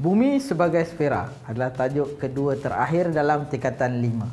Bumi sebagai sfera adalah tajuk kedua terakhir dalam tingkatan 5.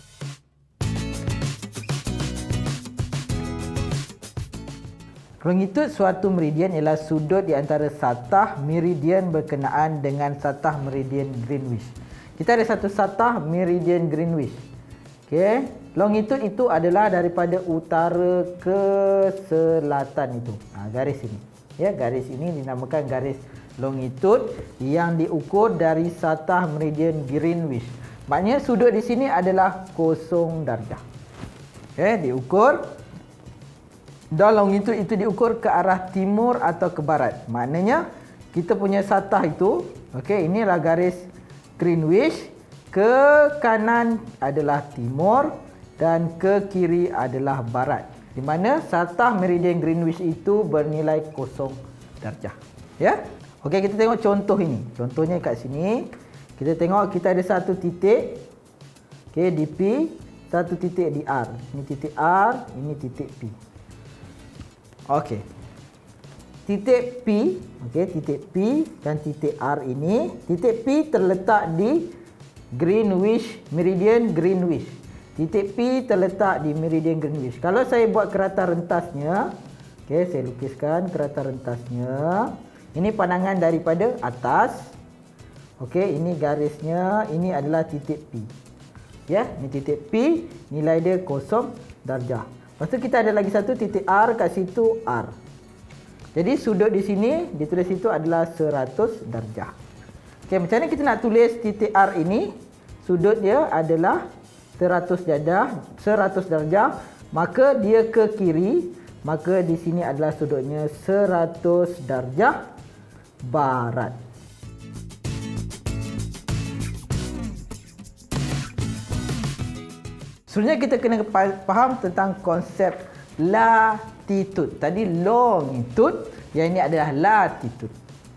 Longitud suatu meridian ialah sudut di antara satah meridian berkenaan dengan satah meridian Greenwich. Kita ada satu satah meridian Greenwich. Okey, longitud itu adalah daripada utara ke selatan itu. Garis ini. Ya, garis ini dinamakan garis longitud yang diukur dari satah meridian Greenwich. Maknanya sudut di sini adalah 0 darjah. Okey, diukur. Dan longitud itu diukur ke arah timur atau ke barat. Maknanya kita punya satah itu, okey, inilah garis Greenwich. Ke kanan adalah timur dan ke kiri adalah barat. Di mana satah meridian Greenwich itu bernilai 0 darjah. Ya? Okey, kita tengok contoh ini. Contohnya kat sini, kita tengok kita ada satu titik, okey, di P, satu titik di R. Ini titik R, ini titik P. Okey. Titik P, okey, titik P dan titik R ini, titik P terletak di Greenwich, meridian Greenwich. Titik P terletak di meridian Greenwich. Kalau saya buat kerata rentasnya, okey, saya lukiskan kerata rentasnya. Ini pandangan daripada atas. Okey, ini garisnya, ini adalah titik P. Ya, ini titik P, nilai dia 0 darjah. Lepas tu kita ada lagi satu titik R, kat situ R. Jadi sudut di sini ditulis itu adalah 100 darjah. Okey, macam mana kita nak tulis titik R ini? Sudut dia adalah 100 darjah, maka dia ke kiri, maka di sini adalah sudutnya 100 darjah barat. Sebenarnya kita kena faham tentang konsep latitude. Tadi longitude, yang ini adalah latitude.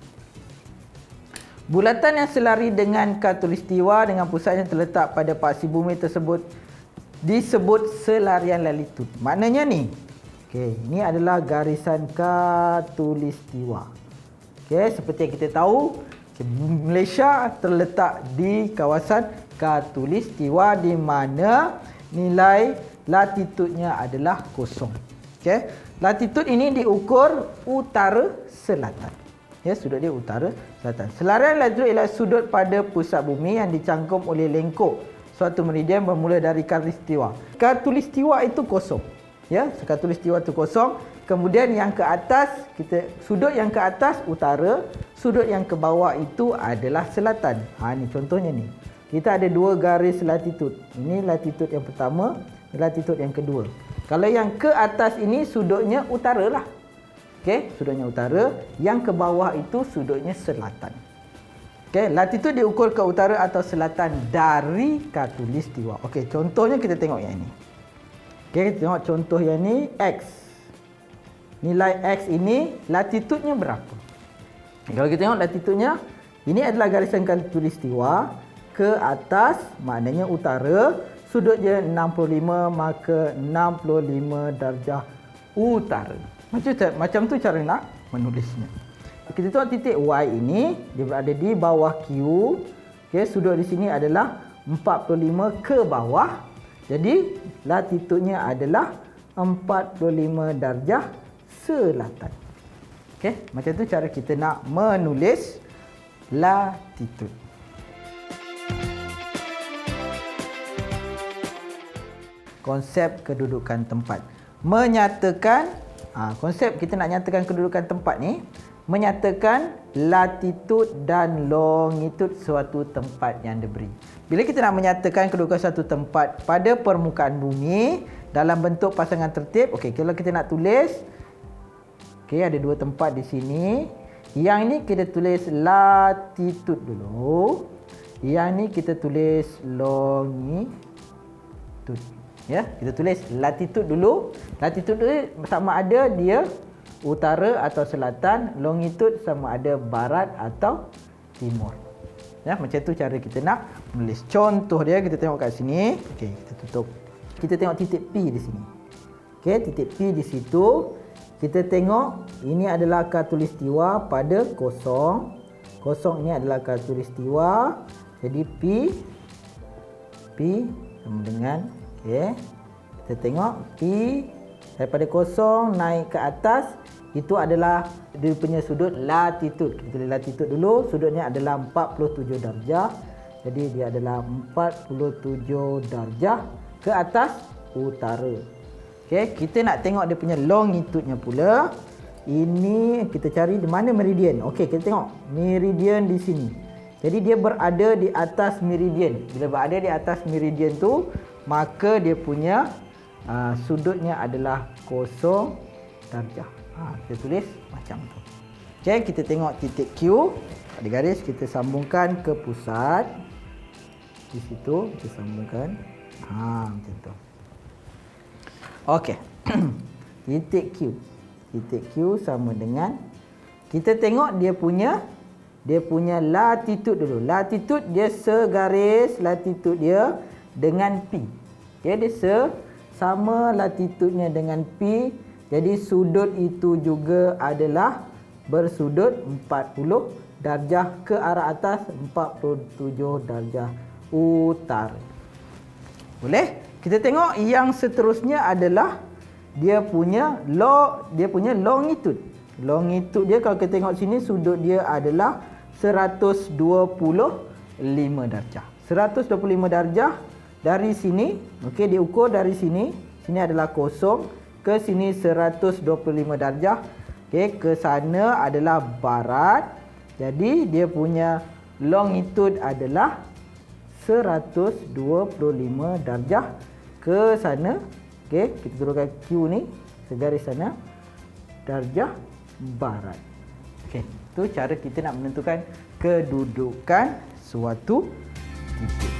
Bulatan yang selari dengan khatulistiwa dengan pusat yang terletak pada paksi bumi tersebut disebut selarian latitude. Maknanya ni, okey, ini adalah garisan khatulistiwa. Okey, seperti yang kita tahu, Malaysia terletak di kawasan khatulistiwa di mana nilai latitudnya adalah 0. Okey, latitud ini diukur utara selatan. Ya, sudut dia utara selatan. Selarian latitud ialah sudut pada pusat bumi yang dicangkum oleh lengkuk suatu meridian bermula dari khatulistiwa. Khatulistiwa itu 0. Ya, khatulistiwa itu 0. Kemudian yang ke atas, sudut yang ke atas utara, sudut yang ke bawah itu adalah selatan. Ni contohnya ni. Kita ada dua garis latitud. Ini latitud yang pertama, latitud yang kedua. Kalau yang ke atas ini sudutnya utara lah. Okey, sudutnya utara. Yang ke bawah itu sudutnya selatan. Okey, latitud diukur ke utara atau selatan dari khatulistiwa. Okey, contohnya kita tengok yang ini. Okey, kita tengok contoh yang ni, X. Nilai X ini latitudnya berapa? Kalau kita tengok latitudnya, ini adalah garisan khatulistiwa. Ke atas maknanya utara, sudut dia 65, maka 65 darjah utara. Macam tu cara nak menulisnya. Kita tengok titik Y ini, dia berada di bawah Q. Okey, sudut di sini adalah 45 ke bawah. Jadi latitudnya adalah 45 darjah selatan. Okey, macam tu cara kita nak menulis latitud. Konsep kedudukan tempat. Menyatakan, konsep kita nak nyatakan kedudukan tempat ni, menyatakan latitud dan longitud suatu tempat yang diberi. Bila kita nak menyatakan kedudukan suatu tempat pada permukaan bumi dalam bentuk pasangan tertib, okey, kalau kita nak tulis, okey, ada dua tempat di sini. Yang ni kita tulis latitud dulu. Yang ni kita tulis longitud. Ya, kita tulis latitud dulu. Latitud dulu sama ada dia utara atau selatan, longitud sama ada barat atau timur. Ya, macam tu cara kita nak menulis. Contoh dia kita tengok kat sini. Okey, kita tutup. Kita tengok titik P di sini. Okey, titik P di situ. Kita tengok ini adalah khatulistiwa pada 0. Kosong ni adalah khatulistiwa. Jadi P sama dengan, okey. Kita tengok P daripada kosong naik ke atas, itu adalah dia punya sudut latitude. Kita tulis latitude dulu. Sudutnya adalah 47 darjah. Jadi dia adalah 47 darjah ke atas utara. Okey, kita nak tengok dia punya longitude-nya pula. Ini kita cari di mana meridian. Okey, kita tengok meridian di sini. Jadi dia berada di atas meridian. Bila berada di atas meridian tu, maka dia punya sudutnya adalah 0 darjah. Kita tulis macam tu. Okey, kita tengok titik Q. Ada garis, kita sambungkan ke pusat. Di situ kita sambungkan. Macam tu. Okey. Titik Q. Titik Q sama dengan, kita tengok dia punya latitude dulu. Latitude dia segaris latitude dia dengan P. Okay, dia sama latitude-nya dengan P. Jadi sudut itu juga adalah bersudut 40 darjah ke arah atas, 47 darjah utara. Boleh? Kita tengok yang seterusnya adalah dia punya longitude. Longitude dia, kalau kita tengok sini, sudut dia adalah 125 darjah. 125 darjah dari sini. Okey, dia ukur dari sini. Sini adalah kosong, ke sini 125 darjah. Okey, ke sana adalah barat. Jadi dia punya longitude adalah 125 darjah ke sana. Okey, kita turunkan Q ni segaris sana, darjah barat. Okey, itu cara kita nak menentukan kedudukan suatu titik.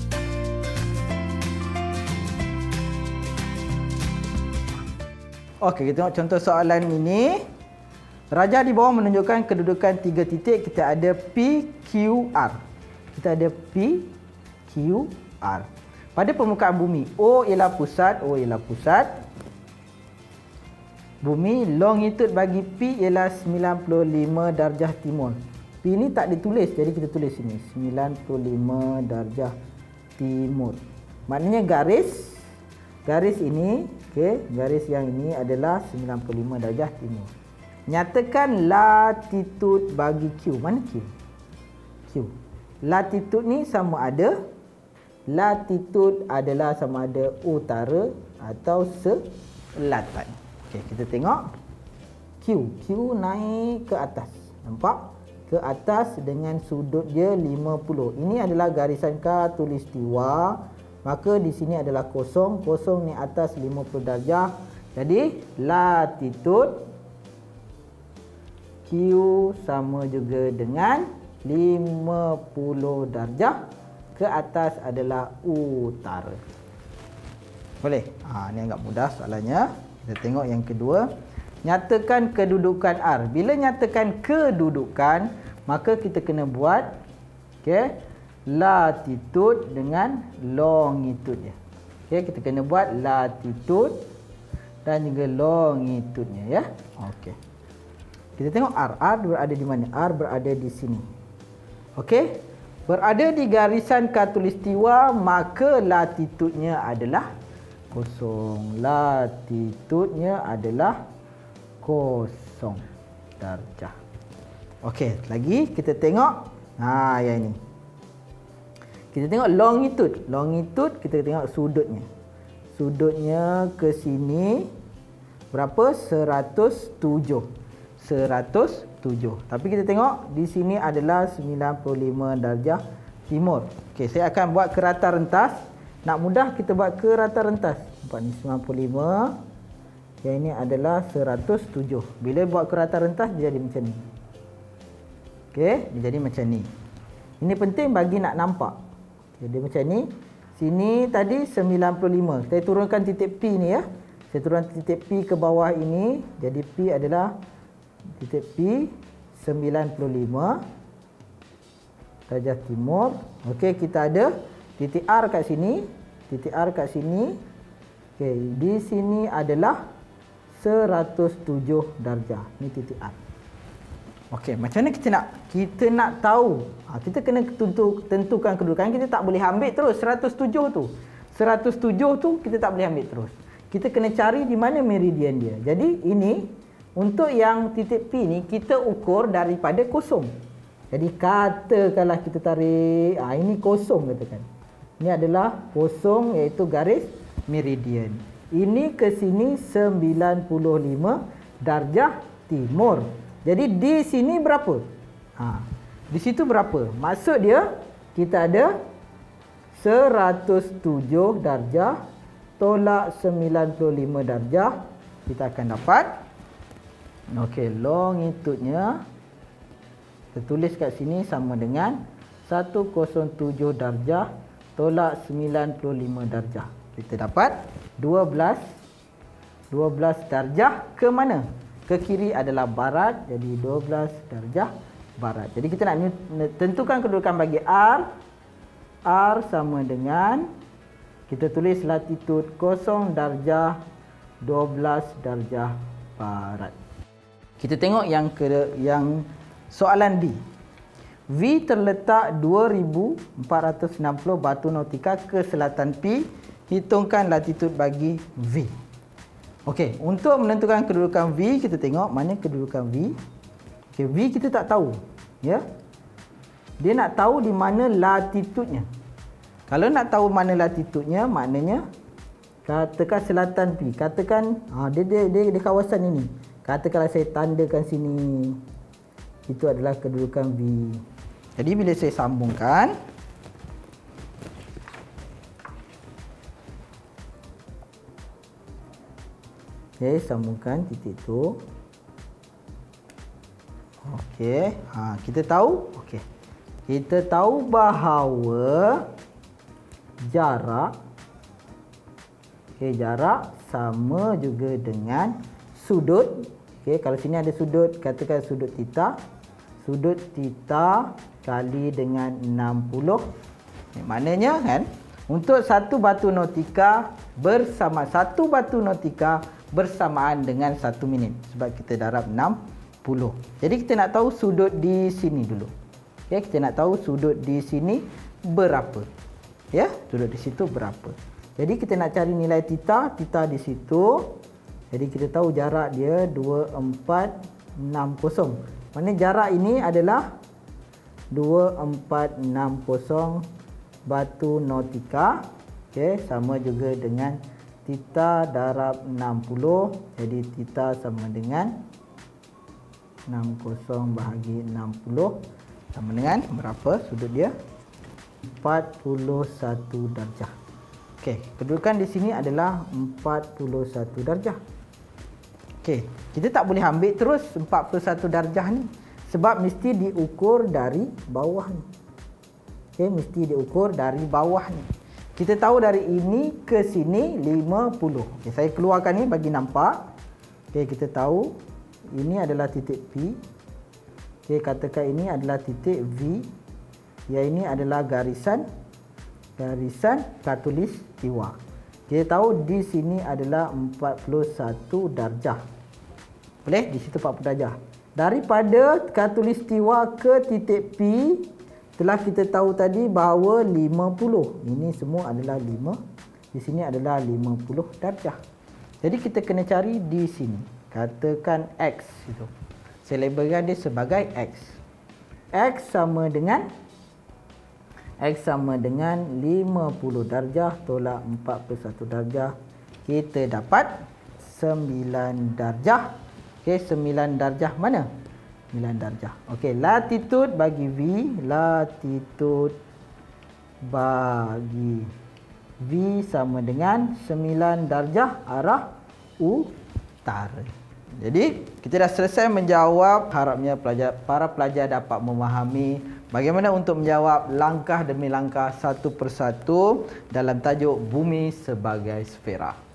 Okey, kita tengok contoh soalan ini. Rajah di bawah menunjukkan kedudukan 3 titik. Kita ada PQR. Kita ada PQR. Pada permukaan bumi, O ialah pusat. Bumi, longitude bagi P ialah 95 darjah timur. P ni tak ditulis, jadi kita tulis sini 95 darjah timur. Maknanya garis ini, okey, garis yang ini adalah 95 darjah timur. Nyatakan latitude bagi Q. Mana Q? Q. Latitude ni sama ada, latitude adalah sama ada utara atau selatan. Okey, kita tengok Q. Q naik ke atas. Nampak? Ke atas dengan sudut dia 50. Ini adalah garisan khatulistiwa. Maka di sini adalah kosong. Kosong ni atas 50 darjah. Jadi latitude Q sama juga dengan 50 darjah ke atas adalah utara. Boleh? Ni agak mudah soalannya. Kita tengok yang kedua. Nyatakan kedudukan R. Bila nyatakan kedudukan, maka kita kena buat latitude dengan longitude dia. Kita kena buat latitude dan juga longitude-nya ya. Okey. Kita tengok R. R berada di mana? R berada di sini. Okey. Berada di garisan khatulistiwa, maka latitude-nya adalah kosong. Latitude-nya adalah 0 darjah. Okey, lagi kita tengok yang ini. Kita tengok longitude. Longitude kita tengok sudutnya. Sudutnya ke sini berapa? 107. 107. Tapi kita tengok di sini adalah 95 darjah timur. Okey, saya akan buat ke rata rentas. Nak mudah kita buat ke rata rentas. Nampak ni 95. Yang ini adalah 107. Bila buat ke rata rentas dia jadi macam ni. Okey, dia jadi macam ni. Ini penting bagi nak nampak. Jadi macam ni. Sini tadi 95. Saya turunkan titik P ni ya. Saya turunkan titik P ke bawah ini. Jadi P adalah titik P 95 darjah timur. Okey, kita ada titik R kat sini. Titik R kat sini. Okey, di sini adalah 107 darjah. Ni titik R. Okey, macam mana kita nak tahu? Kita kena tentukan kedudukan. Kita tak boleh ambil terus 107 tu. 107 tu kita tak boleh ambil terus. Kita kena cari di mana meridian dia. Jadi ini untuk yang titik P ni kita ukur daripada kosong. Jadi katakanlah kita tarik, ini kosong katakan. Ini adalah kosong iaitu garis meridian. Ini ke sini 95 darjah timur. Jadi di sini berapa? Di situ berapa? Maksud dia kita ada 107 darjah tolak 95 darjah. Kita akan dapat, okey, longitudenya kita tulis kat sini sama dengan 107 darjah tolak 95 darjah. Kita dapat 12 darjah ke mana? Ke kiri adalah barat, jadi 12 darjah barat. Jadi kita nak tentukan kedudukan bagi R. R sama dengan, kita tulis latitud 0 darjah 12 darjah barat. Kita tengok yang soalan B. V terletak 2460 batu nautika ke selatan P. Hitungkan latitud bagi V. Okey, untuk menentukan kedudukan V, kita tengok mana kedudukan V. Okey, V kita tak tahu, ya. Dia nak tahu di mana latitudnya. Kalau nak tahu mana latitudnya, maknanya katakan selatan P. Katakan dia di kawasan ini. Katakanlah saya tandakan sini. Itu adalah kedudukan V. Jadi bila saya sambungkan, okey, sambungkan titik tu. Okey, kita tahu, okey. Kita tahu bahawa jarak, okey, jarak sama juga dengan sudut. Okey, kalau sini ada sudut, katakan sudut theta. Sudut theta kali dengan 60. Maknanya kan, untuk satu batu nautika bersamaan dengan 1 minit, sebab kita darab 60. Jadi kita nak tahu sudut di sini dulu. Ya, kita nak tahu sudut di sini berapa. Ya, sudut di situ berapa. Jadi kita nak cari nilai theta di situ. Jadi kita tahu jarak dia 2460. Maknanya jarak ini adalah 2460 batu nautika. Okey, sama juga dengan theta darab 60. Jadi theta sama dengan 60 bahagi 60 sama dengan berapa sudut dia? 41 darjah. Okey, kedudukan di sini adalah 41 darjah. Okey, kita tak boleh ambil terus 41 darjah ni sebab mesti diukur dari bawah ni. Okey, mesti diukur dari bawah ni. Kita tahu dari ini ke sini 50. Okey, saya keluarkan ni bagi nampak. Okey, kita tahu ini adalah titik P. Okey, katakan ini adalah titik V. Yang ini adalah garisan khatulistiwa. Kita tahu di sini adalah 41 darjah. Boleh? Di situ 40 darjah. Daripada khatulistiwa ke titik P, telah kita tahu tadi bahawa 50. Ini semua adalah 5. Di sini adalah 50 darjah. Jadi kita kena cari di sini. Katakan X itu. Saya labelkan dia sebagai X. X sama dengan 50 darjah tolak 41 darjah. Kita dapat 9 darjah. Okey, 9 darjah mana? 9 darjah. Okey, latitud bagi V. Latitud bagi V sama dengan 9 darjah arah utara. Jadi, kita dah selesai menjawab. Harapnya para pelajar dapat memahami bagaimana untuk menjawab langkah demi langkah satu persatu dalam tajuk Bumi sebagai Sfera.